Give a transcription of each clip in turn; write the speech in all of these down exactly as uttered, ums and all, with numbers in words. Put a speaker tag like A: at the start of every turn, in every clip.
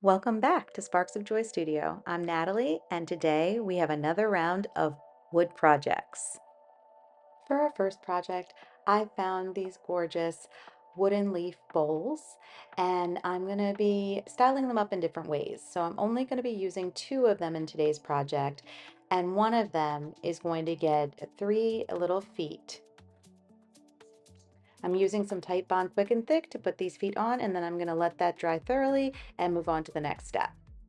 A: Welcome back to Sparks of Joy Studio. I'm Natalie, and today we have another round of wood projects. For our first project, I found these gorgeous wooden leaf bowls, and I'm going to be styling them up in different ways. So I'm only going to be using two of them in today's project, and one of them is going to get three little feet. I'm using some Titebond Quick and Thick to put these feet on, and then I'm going to let that dry thoroughly and move on to the next step.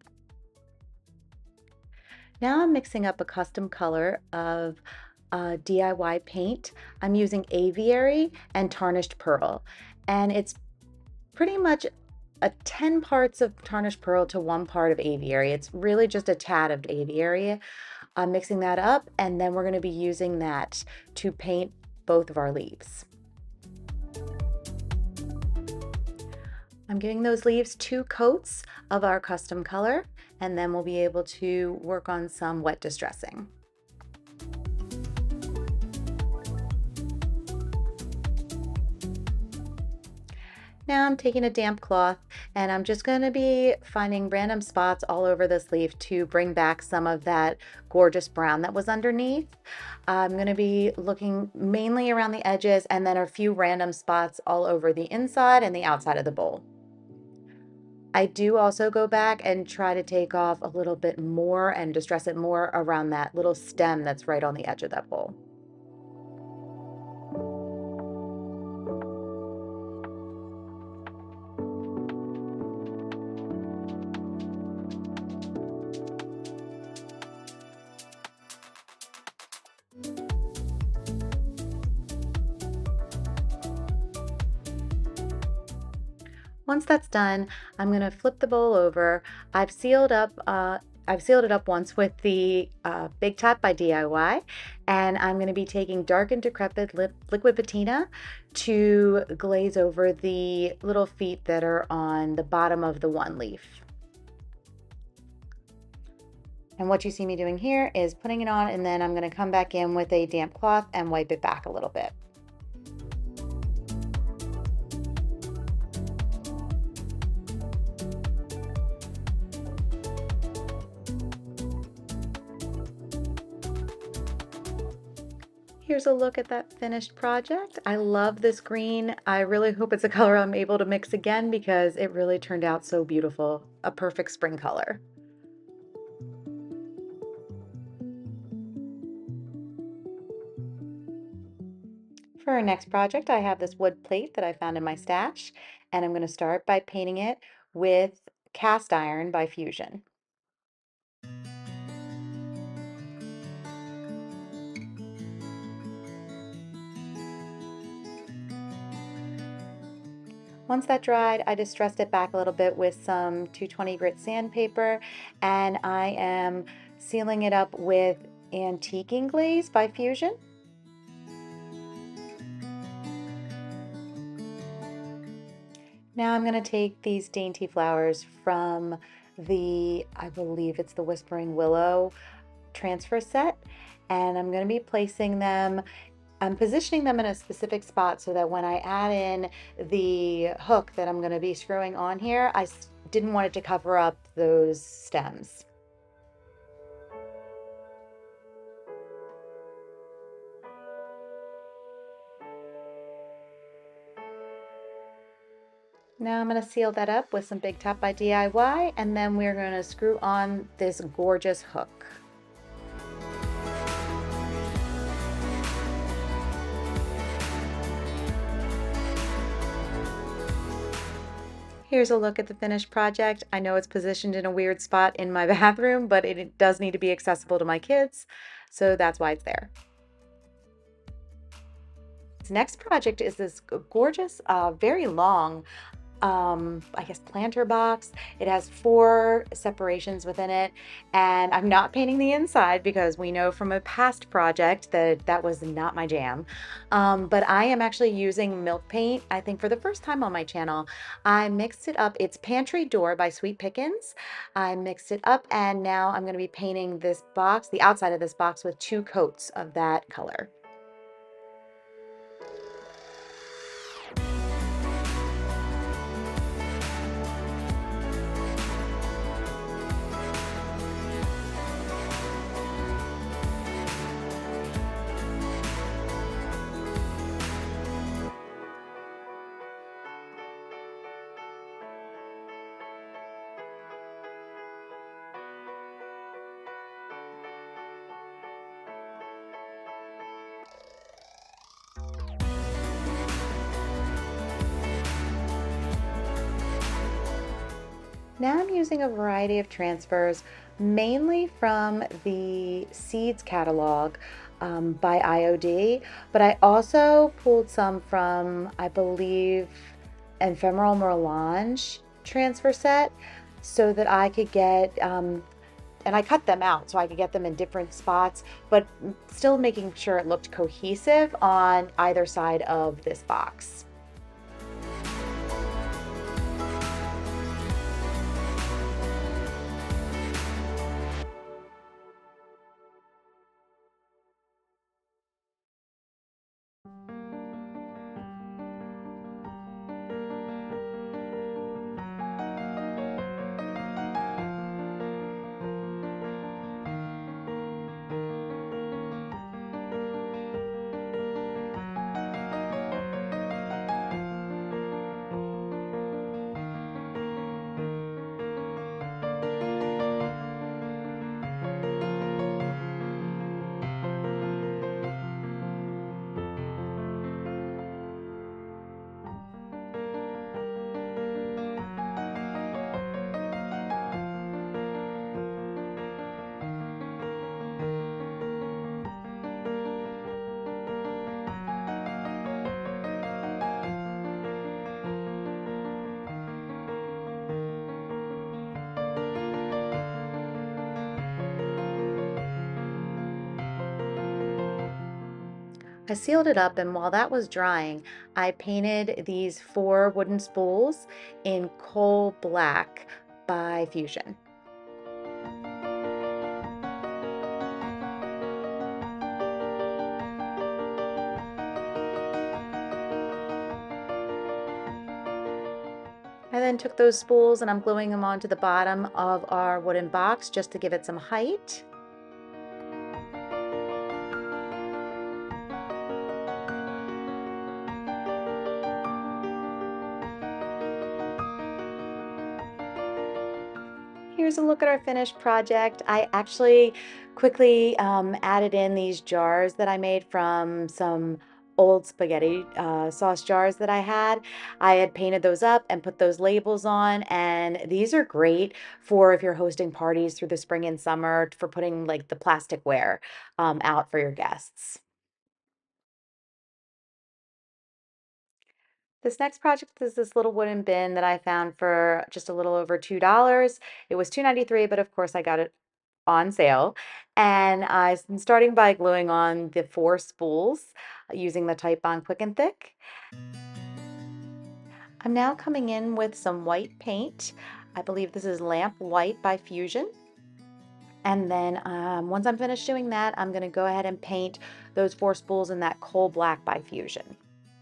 A: Now I'm mixing up a custom color of uh, D I Y paint. I'm using Aviary and Tarnished Pearl, and it's pretty much a ten parts of Tarnished Pearl to one part of Aviary. It's really just a tad of Aviary. I'm mixing that up, and then we're going to be using that to paint both of our leaves. I'm giving those leaves two coats of our custom color, and then we'll be able to work on some wet distressing. Now I'm taking a damp cloth and I'm just going to be finding random spots all over this leaf to bring back some of that gorgeous brown that was underneath. I'm going to be looking mainly around the edges and then a few random spots all over the inside and the outside of the bowl. I do also go back and try to take off a little bit more and distress it more around that little stem that's right on the edge of that bowl. Once that's done, I'm going to flip the bowl over. I've sealed up uh, I've sealed it up once with the uh, Big Top by D I Y, and I'm going to be taking Dark and Decrepit lip, Liquid Patina to glaze over the little feet that are on the bottom of the one leaf. And what you see me doing here is putting it on, and then I'm going to come back in with a damp cloth and wipe it back a little bit. Here's a look at that finished project. I love this green. I really hope it's a color I'm able to mix again because it really turned out so beautiful. A perfect spring color. For our next project, I have this wood plate that I found in my stash, and I'm going to start by painting it with Cast Iron by Fusion. Once that dried, I distressed it back a little bit with some two twenty grit sandpaper, and I am sealing it up with Antiquing Glaze by Fusion. Now I'm going to take these dainty flowers from the, I believe it's the Whispering Willow transfer set, and I'm going to be placing them I'm positioning them in a specific spot so that when I add in the hook that I'm going to be screwing on here, I didn't want it to cover up those stems. Now I'm going to seal that up with some Big Top by D I Y, and then we're going to screw on this gorgeous hook. Here's a look at the finished project. I know it's positioned in a weird spot in my bathroom, but it does need to be accessible to my kids, so that's why it's there. This next project is this gorgeous, uh, very long, um, I guess planter box. It has four separations within it, and I'm not painting the inside because we know from a past project that that was not my jam. Um, but I am actually using milk paint, I think for the first time on my channel. I mixed it up. It's Pantry Door by Sweet Pickins. I mixed it up, and now I'm going to be painting this box, the outside of this box, with two coats of that color. Now I'm using a variety of transfers, mainly from the Seeds catalog um, by I O D, but I also pulled some from, I believe, Ephemeral Melange transfer set so that I could get, um, and I cut them out so I could get them in different spots, but still making sure it looked cohesive on either side of this box. I sealed it up, and while that was drying, I painted these four wooden spools in Coal Black by Fusion. I then took those spools and I'm gluing them onto the bottom of our wooden box just to give it some height. Here's a look at our finished project. I actually quickly um, added in these jars that I made from some old spaghetti uh, sauce jars that I had. I had painted those up and put those labels on, and these are great for if you're hosting parties through the spring and summer for putting like the plasticware um, out for your guests. This next project is this little wooden bin that I found for just a little over two dollars. It was two ninety-three, but of course I got it on sale. And I'm starting by gluing on the four spools using the Titebond Quick and Thick. I'm now coming in with some white paint. I believe this is Lamp White by Fusion. And then um, once I'm finished doing that, I'm going to go ahead and paint those four spools in that Coal Black by Fusion.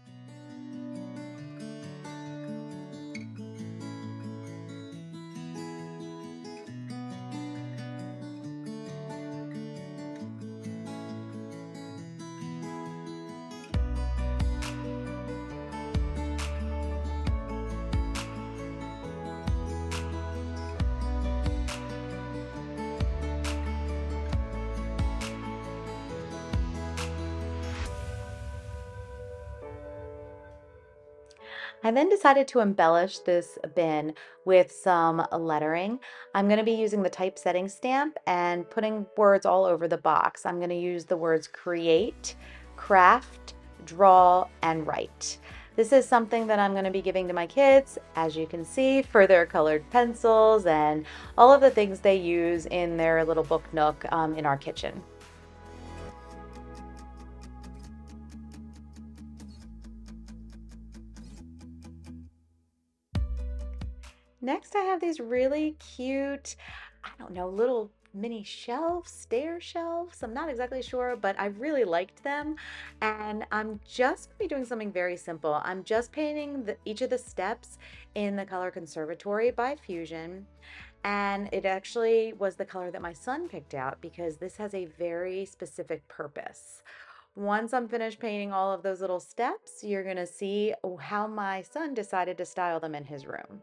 A: I then decided to embellish this bin with some lettering. I'm going to be using the typesetting stamp and putting words all over the box. I'm going to use the words create, craft, draw, and write. This is something that I'm going to be giving to my kids, as you can see, for their colored pencils and all of the things they use in their little book nook um, in our kitchen. Next, I have these really cute, I don't know, little mini shelves, stair shelves. I'm not exactly sure, but I really liked them. And I'm just gonna be doing something very simple. I'm just painting the, each of the steps in the color Conservatory by Fusion. And it actually was the color that my son picked out because this has a very specific purpose. Once I'm finished painting all of those little steps, you're gonna see how my son decided to style them in his room.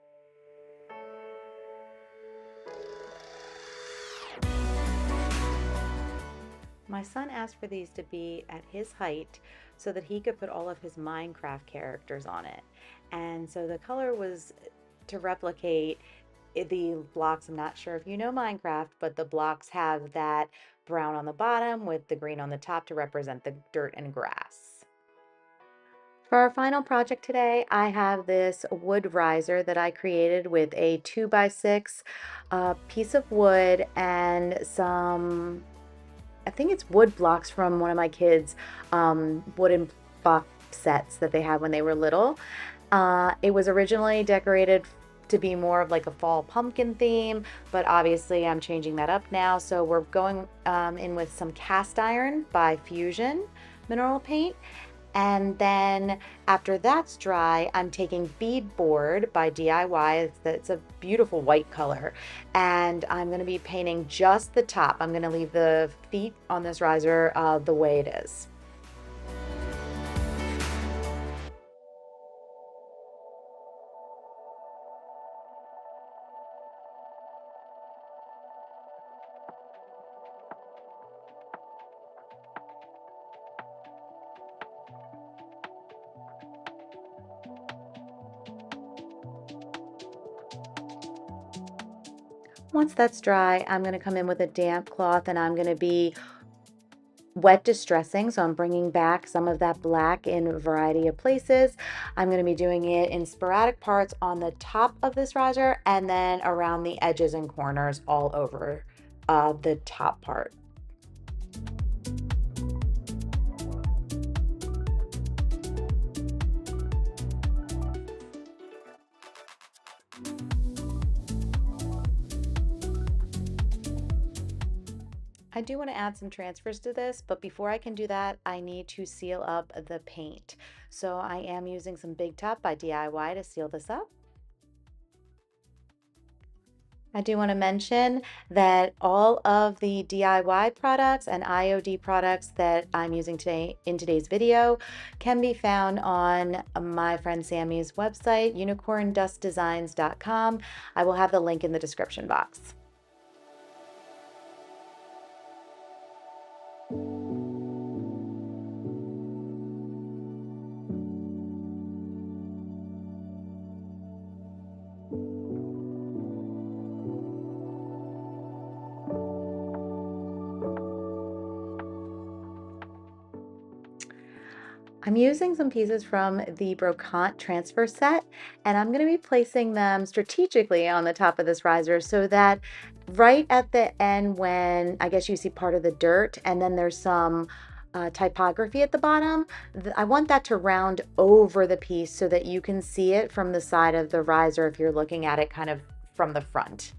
A: My son asked for these to be at his height so that he could put all of his Minecraft characters on it. And so the color was to replicate i- the blocks, I'm not sure if you know Minecraft, but the blocks have that brown on the bottom with the green on the top to represent the dirt and grass. For our final project today, I have this wood riser that I created with a two by six uh, piece of wood and some, I think it's wood blocks from one of my kids' um, wooden box sets that they had when they were little. Uh, it was originally decorated to be more of like a fall pumpkin theme, but obviously I'm changing that up now. So we're going um, in with some cast iron by Fusion mineral paint. And then after that's dry, I'm taking beadboard by D I Y. It's, it's a beautiful white color. And I'm going to be painting just the top. I'm going to leave the feet on this riser uh, the way it is. Once that's dry, I'm going to come in with a damp cloth and I'm going to be wet distressing. So I'm bringing back some of that black in a variety of places. I'm going to be doing it in sporadic parts on the top of this riser and then around the edges and corners all over uh, the top part. I do want to add some transfers to this, but before I can do that, I need to seal up the paint. So I am using some Big Top by D I Y to seal this up. I do want to mention that all of the D I Y products and I O D products that I'm using today in today's video can be found on my friend Sammy's website, unicorn dust designs dot com. I will have the link in the description box. I'm using some pieces from the Brocante transfer set, and I'm going to be placing them strategically on the top of this riser so that right at the end, when I guess you see part of the dirt and then there's some uh, typography at the bottom, I want that to round over the piece so that you can see it from the side of the riser if you're looking at it kind of from the front.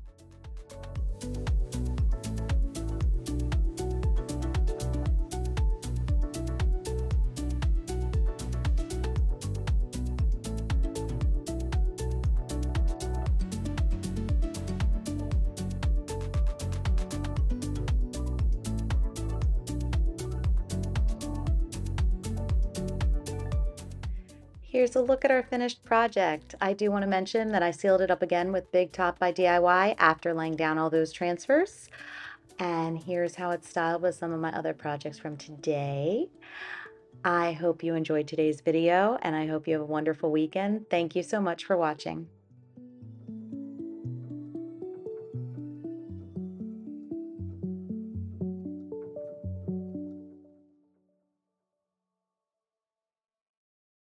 A: Here's a look at our finished project. I do want to mention that I sealed it up again with Big Top by D I Y after laying down all those transfers. And here's how it's styled with some of my other projects from today. I hope you enjoyed today's video and I hope you have a wonderful weekend. Thank you so much for watching.